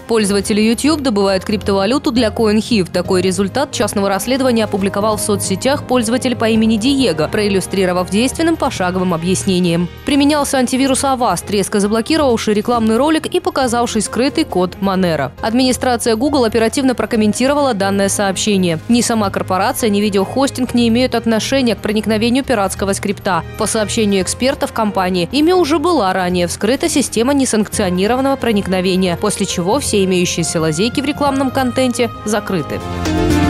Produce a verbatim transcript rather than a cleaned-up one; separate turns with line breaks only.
Пользователи YouTube добывают криптовалюту для CoinHive. Такой результат частного расследования опубликовал в соцсетях пользователь по имени Диего, проиллюстрировав действенным пошаговым объяснением. Применялся антивирус Avast, резко заблокировавший рекламный ролик и показавший скрытый код Monero. Администрация Google оперативно прокомментировала данное сообщение. Ни сама корпорация, ни видеохостинг не имеют отношения к проникновению пиратского скрипта. По сообщению экспертов компании, ими уже была ранее вскрыта система несанкционированного проникновения, после чего все имеющиеся лазейки в рекламном контенте закрыты.